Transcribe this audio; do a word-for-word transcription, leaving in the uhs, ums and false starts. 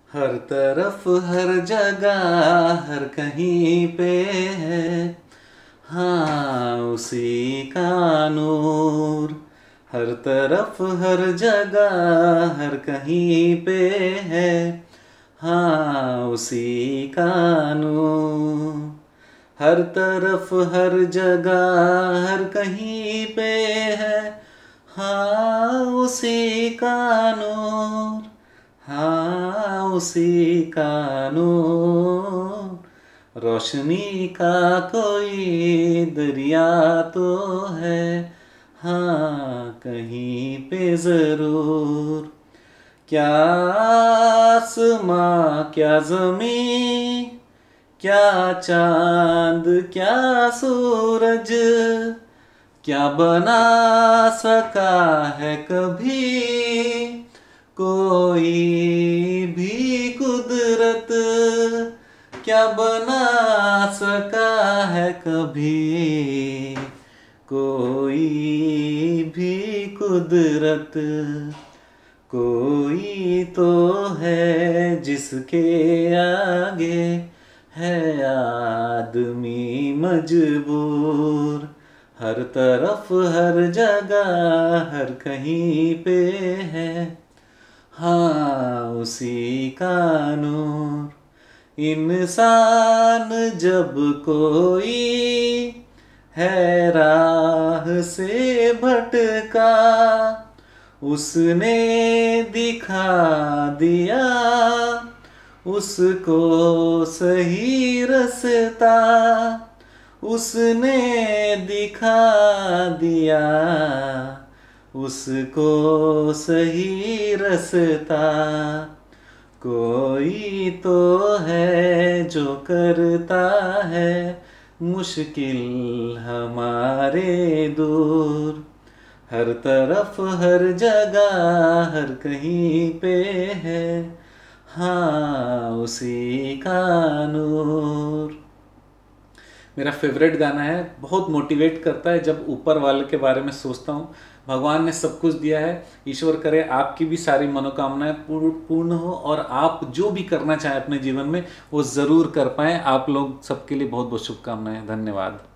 हर तरफ हर जगह हर कहीं पे है, हाँ उसी का नूर। हर तरफ हर जगह हर कहीं पे है, हाँ उसी का नूर। हर तरफ हर जगह हर कहीं पे है, हाँ उसी का नूर, हाँ उसी का नूर। रोशनी का कोई दरिया तो है, हाँ कहीं पे जरूर। क्या आसमां क्या ज़मीं, क्या चांद क्या सूरज, क्या बना सका है कभी कोई भी कुदरत। क्या बना सका है कभी कोई भी कुदरत। कोई तो है जिसके आगे है आदमी मजबूर। हर तरफ हर जगह हर कहीं पे है, हाँ उसी का नूर। इंसान जब कोई है राह से भटका, उसने दिखा दिया उसको सही रास्ता। उसने दिखा दिया उसको सही रास्ता। कोई तो है जो करता है मुश्किल हमारे दूर। हर तरफ हर जगह हर कहीं पे है, हाँ उसी का नूर। मेरा फेवरेट गाना है, बहुत मोटिवेट करता है जब ऊपर वाले के बारे में सोचता हूँ। भगवान ने सब कुछ दिया है, ईश्वर करे आपकी भी सारी मनोकामनाएं पूर्ण हो और आप जो भी करना चाहें अपने जीवन में वो ज़रूर कर पाएं। आप लोग सबके लिए बहुत बहुत शुभकामनाएं। धन्यवाद।